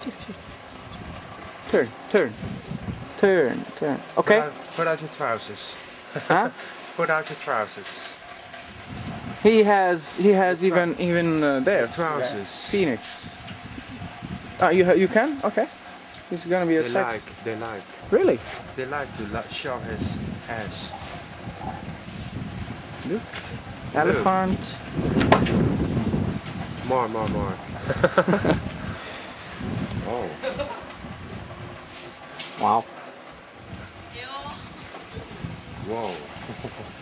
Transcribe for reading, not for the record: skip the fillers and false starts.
Turn, turn, turn, turn. Okay. Put out your trousers. Huh? Put out your trousers. He has even there. Trousers. Phoenix. You can? Okay. He's gonna be a sex. They like. Really? They like to show his ass. Look. Elephant. More. Oh. Wow. Whoa.